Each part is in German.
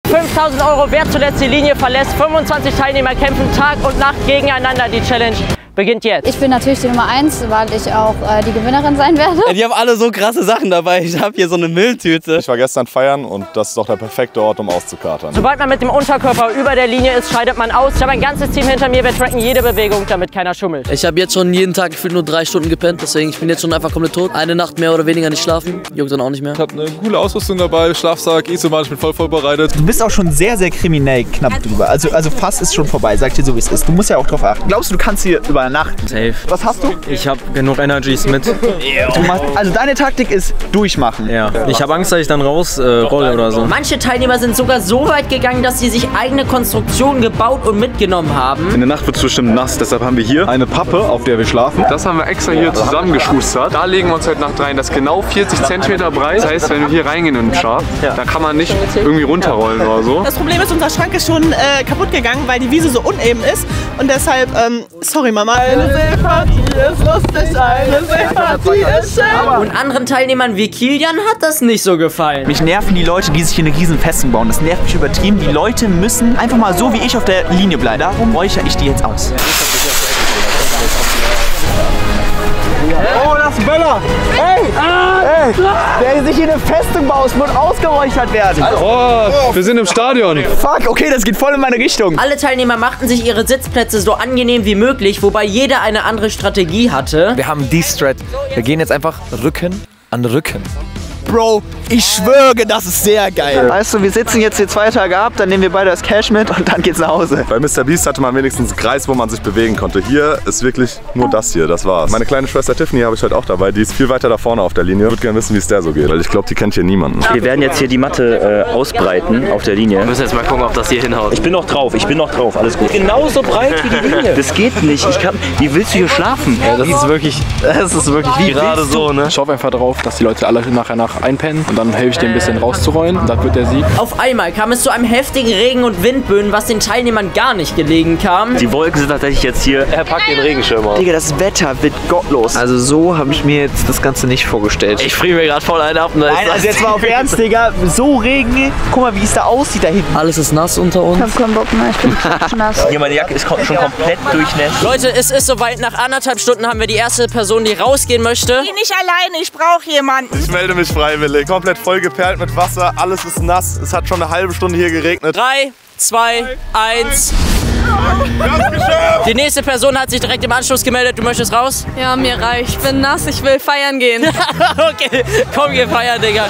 5000 €, wer zuletzt die Linie verlässt. 25 Teilnehmer kämpfen Tag und Nacht gegeneinander. Die Challenge beginnt jetzt. Ich bin natürlich die Nummer 1, weil ich auch die Gewinnerin sein werde. Die haben alle so krasse Sachen dabei. Ich habe hier so eine Mülltüte. Ich war gestern feiern und das ist doch der perfekte Ort, um auszukatern. Sobald man mit dem Unterkörper über der Linie ist, scheidet man aus. Ich habe ein ganzes Team hinter mir. Wir tracken jede Bewegung, damit keiner schummelt. Ich habe jetzt schon jeden Tag gefühlt nur 3 Stunden gepennt. Deswegen, ich bin jetzt schon einfach komplett tot. Eine Nacht mehr oder weniger nicht schlafen. Juckt dann auch nicht mehr. Ich habe eine coole Ausrüstung dabei, Schlafsack, Isomat, ich bin voll vorbereitet. Du bist auch schon sehr, sehr kriminell knapp drüber. Also fast ist schon vorbei, sag dir so, wie es ist. Du musst ja auch drauf achten. Glaubst du, du kannst hier übernachten? Safe. Was hast du? Ich habe genug Energies mit. Also deine Taktik ist durchmachen. Ja. Ich habe Angst, dass ich dann rausrolle oder so. Manche Teilnehmer sind sogar so weit gegangen, dass sie sich eigene Konstruktionen gebaut und mitgenommen haben. In der Nacht wird es bestimmt nass, deshalb haben wir hier eine Pappe, auf der wir schlafen. Das haben wir extra hier zusammengeschustert. Da legen wir uns heute Nacht rein. Das ist genau 40 cm breit. Das heißt, wenn wir hier reingehen in den Schaf, da kann man nicht irgendwie runterrollen oder so. Das Problem ist, unser Schrank ist schon kaputt gegangen, weil die Wiese so uneben ist. Und deshalb, sorry Mama. Eine Seepartie ist lustig, eine Seepartie ist schön. Und anderen Teilnehmern wie Kilian hat das nicht so gefallen. Mich nerven die Leute, die sich hier eine riesen Festung bauen. Das nervt mich übertrieben. Die Leute müssen einfach mal so wie ich auf der Linie bleiben. Darum räuchere ich die jetzt aus. Oh, das ist Böller! Ey! Ey! Der sich hier eine Festung baut, muss ausgeräuchert werden. Oh, wir sind im Stadion. Fuck, okay, das geht voll in meine Richtung. Alle Teilnehmer machten sich ihre Sitzplätze so angenehm wie möglich, wobei jeder eine andere Strategie hatte. Wir haben die Strat. Wir gehen jetzt einfach Rücken an Rücken. Bro, ich schwöre, das ist sehr geil. Weißt du, wir sitzen jetzt hier 2 Tage ab, dann nehmen wir beide das Cash mit und dann geht's nach Hause. Bei Mr. Beast hatte man wenigstens einen Kreis, wo man sich bewegen konnte. Hier ist wirklich nur das hier, das war's. Meine kleine Schwester Tiffany habe ich heute auch dabei, die ist viel weiter da vorne auf der Linie. Ich würde gerne wissen, wie es der so geht, weil ich glaube, die kennt hier niemanden. Wir werden jetzt hier die Matte ausbreiten auf der Linie. Wir müssen jetzt mal gucken, ob das hier hinhaut. Ich bin noch drauf, alles gut. Genauso breit wie die Linie. Das geht nicht, wie willst du hier schlafen? Ja, das ist wirklich wie gerade so, ne? Schaut einfach drauf, dass die Leute alle nachher einpennen und dann helfe ich dir ein bisschen rauszurollen und das wird der Sieg. Auf einmal kam es zu einem heftigen Regen und Windböen, was den Teilnehmern gar nicht gelegen kam. Die Wolken sind tatsächlich jetzt hier. Er packt den Regenschirm auf. Digga, das Wetter wird gottlos. Also so habe ich mir jetzt das Ganze nicht vorgestellt. Ich friere mir gerade voll einen ab. Nein, also jetzt mal auf Ernst, Digga. So Regen. Guck mal, wie es da aussieht da hinten. Alles ist nass unter uns. Ich hab keinen Bock mehr, ich bin nass. Hier, meine Jacke ist schon komplett durchnässt. Leute, es ist soweit. Nach 1,5 Stunden haben wir die erste Person, die rausgehen möchte. Ich bin nicht alleine, ich brauche jemanden. Ich melde mich freiwillig. Komplett vollgeperlt mit Wasser, alles ist nass. Es hat schon eine halbe Stunde hier geregnet. 3, 2, 1. Die nächste Person hat sich direkt im Anschluss gemeldet. Du möchtest raus? Ja, mir reicht. Ich bin nass, ich will feiern gehen. Okay, komm, geh feiern, Digga.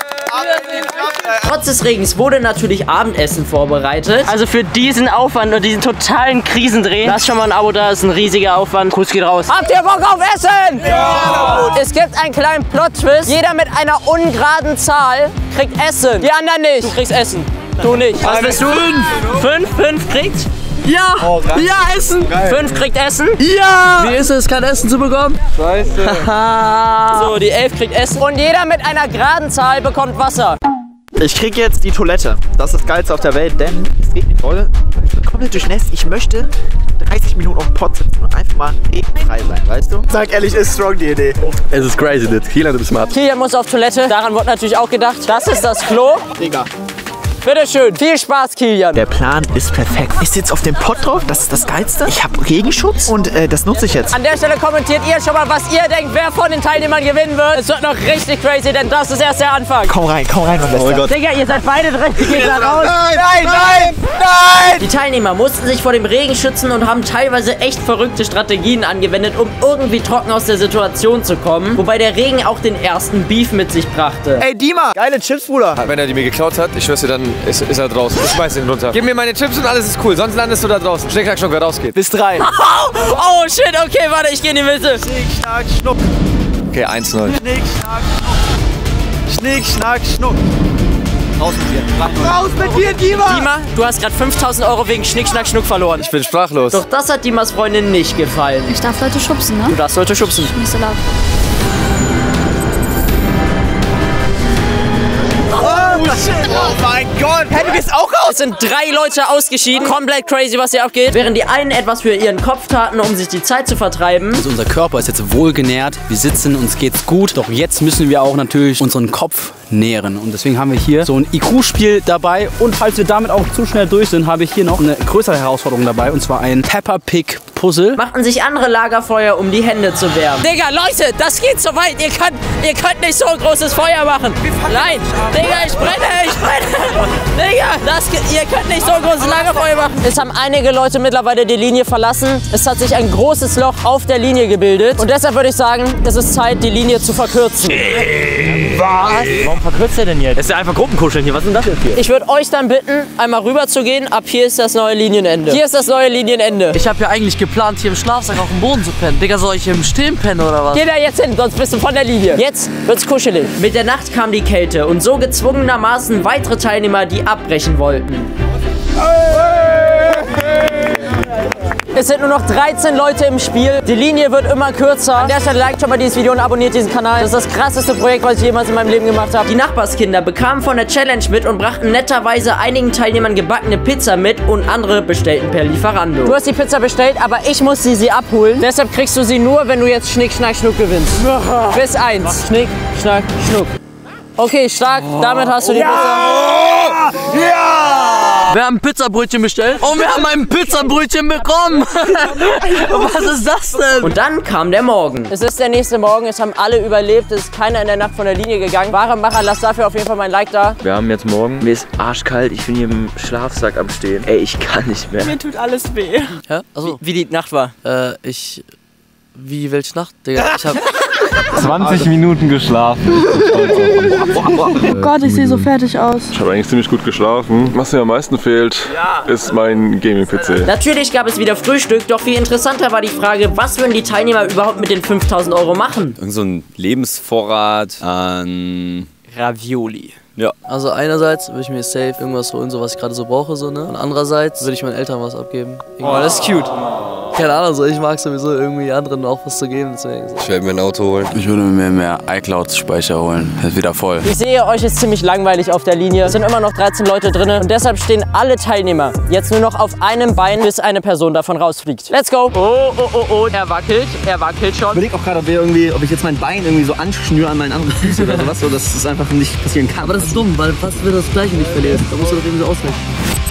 Trotz des Regens wurde natürlich Abendessen vorbereitet. Also für diesen Aufwand und diesen totalen Krisendreh, lass schon mal ein Abo da, ist ein riesiger Aufwand. Kuss geht raus. Habt ihr Bock auf Essen? Ja! Es gibt einen kleinen Plot-Twist. Jeder mit einer ungeraden Zahl kriegt Essen. Die anderen nicht. Du kriegst Essen. Du nicht. Was bist du? 5 kriegt? Ja! Oh, ja, Essen! 5 kriegt Essen? Ja! Wie ist es, kein Essen zu bekommen? Scheiße. So, die 11 kriegt Essen. Und jeder mit einer geraden Zahl bekommt Wasser. Ich krieg jetzt die Toilette. Das ist das Geilste auf der Welt, denn es regnet voll. Ich bin komplett durchnässt. Ich möchte 30 Minuten auf dem Pott sitzen und einfach mal regenfrei sein, weißt du? Sag ehrlich, ist strong die Idee. Es ist crazy, das. Kilian, du bist smart. Kilian muss auf Toilette. Daran wurde natürlich auch gedacht. Das ist das Klo. Digga. Bitteschön. Viel Spaß, Kilian. Der Plan ist perfekt. Ist jetzt auf dem Pott drauf, das ist das Geilste. Ich habe Regenschutz und das nutze ich jetzt. An der Stelle kommentiert ihr schon mal, was ihr denkt, wer von den Teilnehmern gewinnen wird. Es wird noch richtig crazy, denn das ist erst der Anfang. Komm rein, mein Bester. Oh mein Gott. Digga, ihr seid beide drin. Geht da raus. Nein! Die Teilnehmer mussten sich vor dem Regen schützen und haben teilweise echt verrückte Strategien angewendet, um irgendwie trocken aus der Situation zu kommen. Wobei der Regen auch den ersten Beef mit sich brachte. Ey, Dima, geile Chips, Bruder. Wenn er die mir geklaut hat, ich schwör's dir, dann ist er draußen. Ich schmeiß ihn runter. Gib mir meine Chips und alles ist cool, sonst landest du da draußen. Schnick, schnack, schnuck, wer rausgeht. Bis 3. Oh shit, okay, warte, ich geh in die Mitte. Schnick, schnack, schnuck. Okay, 1-0. Schnick, schnack, schnuck. Schnick, schnack, schnuck. Raus mit dir. Raus mit dir, Dima! Dima, du hast gerade 5.000 € wegen Schnick, Schnack, Schnuck verloren. Ich bin sprachlos. Doch das hat Dimas Freundin nicht gefallen. Ich darf Leute schubsen, ne? Du darfst Leute schubsen. Nicht so laut. Oh, shit! Oh mein Gott! Hey, du gehst auch raus! Es sind 3 Leute ausgeschieden. Komplett crazy, was hier abgeht. Während die einen etwas für ihren Kopf taten, um sich die Zeit zu vertreiben. Also unser Körper ist jetzt wohlgenährt. Wir sitzen, uns geht's gut. Doch jetzt müssen wir auch natürlich unseren Kopf nähren. Und deswegen haben wir hier so ein IQ-Spiel dabei. Und falls wir damit auch zu schnell durch sind, habe ich hier noch eine größere Herausforderung dabei. Und zwar ein Peppa Pig Puzzle. Machten sich andere Lagerfeuer, um die Hände zu wärmen. Digga, Leute, das geht so weit. Ihr könnt nicht so ein großes Feuer machen. Nein, Digga, ich brenne. Digga, ihr könnt nicht so ein großes Lagerfeuer machen. Es haben einige Leute mittlerweile die Linie verlassen. Es hat sich ein großes Loch auf der Linie gebildet. Und deshalb würde ich sagen, es ist Zeit, die Linie zu verkürzen. Was? Warum verkürzt er denn jetzt? Das ist ja einfach Gruppenkuscheln hier. Was ist denn das jetzt hier? Ich würde euch dann bitten, einmal rüber zu gehen. Ab hier ist das neue Linienende. Hier ist das neue Linienende. Ich habe ja eigentlich geplant, hier im Schlafsack auf dem Boden zu pennen. Digga, soll ich hier im Stehen pennen oder was? Geh da jetzt hin, sonst bist du von der Linie. Jetzt wird's kuschelig. Mit der Nacht kam die Kälte und so gezwungenermaßen weitere Teilnehmer, die abbrechen wollten. Es sind nur noch 13 Leute im Spiel. Die Linie wird immer kürzer. An der Stelle liked schon mal dieses Video und abonniert diesen Kanal. Das ist das krasseste Projekt, was ich jemals in meinem Leben gemacht habe. Die Nachbarskinder bekamen von der Challenge mit und brachten netterweise einigen Teilnehmern gebackene Pizza mit und andere bestellten per Lieferando. Du hast die Pizza bestellt, aber ich muss sie abholen. Deshalb kriegst du sie nur, wenn du jetzt Schnick, Schnack, Schnuck gewinnst. Bis 1. Schnick, Schnack, Schnuck. Okay, stark. Damit hast du die Pizza. Ja! Wir haben Pizzabrötchen bestellt und wir haben ein Pizzabrötchen bekommen. Was ist das denn? Und dann kam der Morgen. Es ist der nächste Morgen. Es haben alle überlebt. Es ist keiner in der Nacht von der Linie gegangen. Wahre Macher, lasst dafür auf jeden Fall mein Like da. Wir haben jetzt morgen. Mir ist arschkalt. Ich bin hier im Schlafsack am Stehen. Ey, ich kann nicht mehr. Mir tut alles weh. Hä? Also, wie die Nacht war? Wie welche Nacht? Digga, ich hab 20 Minuten geschlafen. Oh Gott, ich sehe so fertig aus. Ich habe eigentlich ziemlich gut geschlafen. Was mir am meisten fehlt, ist mein Gaming-PC. Natürlich gab es wieder Frühstück, doch viel interessanter war die Frage, was würden die Teilnehmer überhaupt mit den 5.000 € machen? Irgend so ein Lebensvorrat an Ravioli. Ja. Also einerseits würde ich mir safe irgendwas holen, so was ich gerade so brauche, so, ne? Und andererseits würde ich meinen Eltern was abgeben. Oh, das ist cute. Keine Ahnung, so, ich mag sowieso irgendwie anderen auch was zu geben, deswegen. So. Ich werde mir ein Auto holen. Ich würde mir mehr iCloud-Speicher holen. Das ist wieder voll. Ich sehe, euch ist ziemlich langweilig auf der Linie. Es sind immer noch 13 Leute drin und deshalb stehen alle Teilnehmer jetzt nur noch auf einem Bein, bis eine Person davon rausfliegt. Let's go! Oh, er wackelt schon. Ich überlege auch gerade, ob ich jetzt mein Bein irgendwie so anschnüre an meinen anderen Fuß oder sowas, so dass es einfach nicht passieren kann. Aber das ist dumm, weil fast wird das Gleiche nicht verlieren. Da musst du doch irgendwie so auswählen.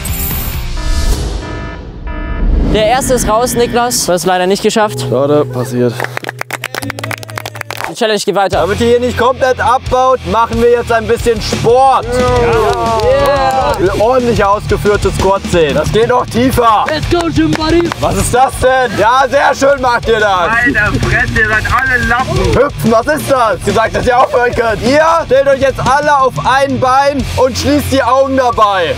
Der erste ist raus, Niklas. Du hast es leider nicht geschafft. Schade, passiert. Die Challenge geht weiter. Damit ihr hier nicht komplett abbaut, machen wir jetzt ein bisschen Sport. Ich will ordentlich ausgeführte Squats sehen. Das geht noch tiefer. Let's go, Gym Buddy. Was ist das denn? Ja, sehr schön macht ihr das. Alter, Fresse, ihr seid alle Lappen. Hüpfen, was ist das? Gesagt, dass ihr aufhören könnt. Ihr stellt euch jetzt alle auf ein Bein und schließt die Augen dabei.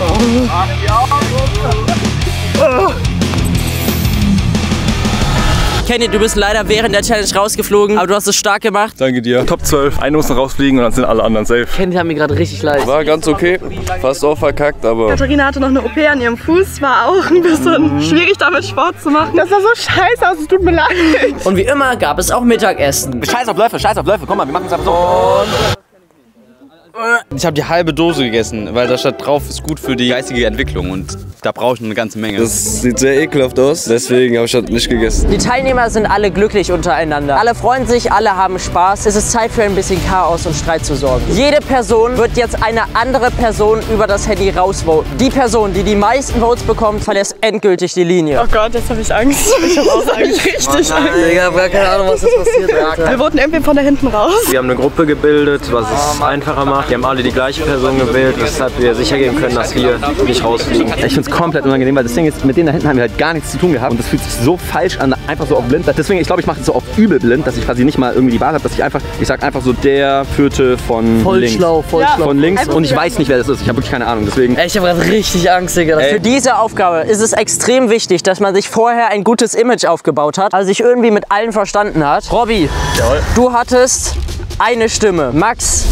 Kenny, du bist leider während der Challenge rausgeflogen, aber du hast es stark gemacht. Danke dir. Top 12. Einer muss noch rausfliegen und dann sind alle anderen safe. Kenny hat mir gerade richtig leid. War ganz okay. Fast auch verkackt, aber... Katharina hatte noch eine OP an ihrem Fuß. War auch ein bisschen schwierig, damit Sport zu machen. Das sah so scheiße aus, es tut mir leid. Und wie immer gab es auch Mittagessen. Scheiß auf Löffel. Komm mal, wir machen es einfach so. Ich habe die halbe Dose gegessen, weil da steht drauf, ist gut für die geistige Entwicklung und da brauche ich eine ganze Menge. Das sieht sehr ekelhaft aus, deswegen habe ich das nicht gegessen. Die Teilnehmer sind alle glücklich untereinander. Alle freuen sich, alle haben Spaß. Es ist Zeit für ein bisschen Chaos und Streit zu sorgen. Jede Person wird jetzt eine andere Person über das Handy rausvoten. Die Person, die die meisten Votes bekommt, verlässt endgültig die Linie. Oh Gott, jetzt habe ich Angst. Ich habe auch Angst. Richtig Angst. Ich habe gar keine Ahnung, was jetzt passiert, Alter. Wir voten irgendwie von da hinten raus. Wir haben eine Gruppe gebildet, was es einfacher macht. Wir haben alle die gleiche Person gewählt, weshalb wir sicher gehen können, dass wir nicht rausfliegen. Ich finde es komplett unangenehm, weil das Ding ist, mit denen da hinten haben wir halt gar nichts zu tun gehabt. Und das fühlt sich so falsch an, einfach so auf blind. Deswegen, ich glaube, ich mache das so auf übel blind, dass ich quasi nicht mal irgendwie die Wahl habe, dass ich sag einfach so der Vierte von voll links. Schlau. Von links und ich weiß nicht, wer das ist. Ich habe wirklich keine Ahnung, deswegen. Ich habe gerade richtig Angst, Digga. Für diese Aufgabe ist es extrem wichtig, dass man sich vorher ein gutes Image aufgebaut hat, also sich irgendwie mit allen verstanden hat. Robby, du hattest eine Stimme. Max,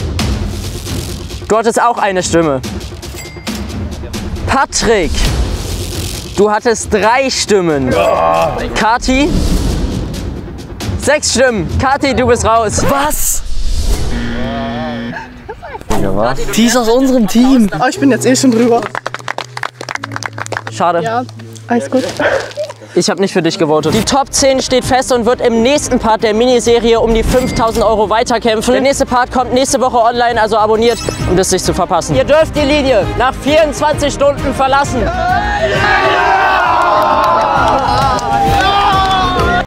du hattest auch eine Stimme. Patrick, du hattest 3 Stimmen. Kati, 6 Stimmen. Kati, du bist raus. Was? Die ist aus unserem Team. Oh, ich bin jetzt eh schon drüber. Schade. Ja, alles gut. Ich habe nicht für dich gewotet. Die Top 10 steht fest und wird im nächsten Part der Miniserie um die 5.000 € weiterkämpfen. Der nächste Part kommt nächste Woche online, also abonniert, um das nicht zu verpassen. Ihr dürft die Linie nach 24 Stunden verlassen.